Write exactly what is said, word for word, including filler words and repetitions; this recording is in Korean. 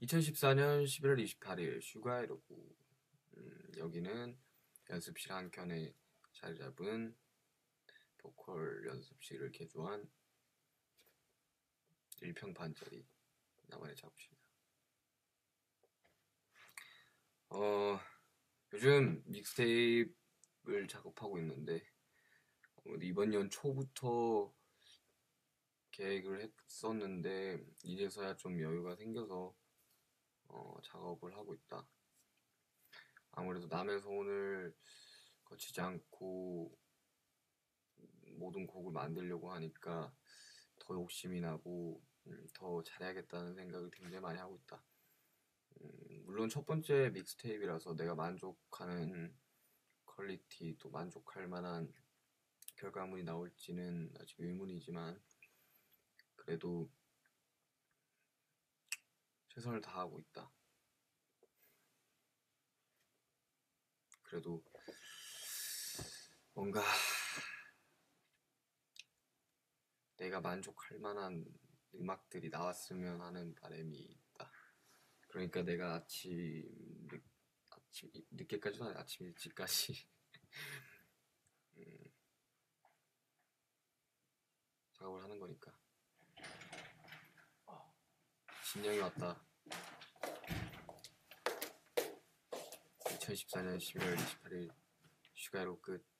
이천십사년 십일월 이십팔일 슈가이로구. 음, 여기는 연습실 한켠에 자리 잡은 보컬 연습실을 개조한 일평반짜리 나만의 작업실이다. 어, 요즘 믹스테이프를 작업하고 있는데 이번 년 초부터 계획을 했었는데 이제서야 좀 여유가 생겨서 어, 작업을 하고 있다. 아무래도 남의 소원을 거치지 않고 모든 곡을 만들려고 하니까 더 욕심이 나고 음, 더 잘해야겠다는 생각을 굉장히 많이 하고 있다. 음, 물론 첫 번째 믹스테이프라서 내가 만족하는 퀄리티 또 만족할 만한 결과물이 나올지는 아직 의문이지만 그래도 최선을 다하고 있다. 그래도 뭔가 내가 만족할 만한 음악들이 나왔으면 하는 바람이 있다. 그러니까 내가 아침 늦, 아침 늦게까지도 아니라 아침 일찍까지 음, 작업을 하는 거니까. 진영이 왔다. 이천십사년 십일월 이십팔일 슈가이로 끝.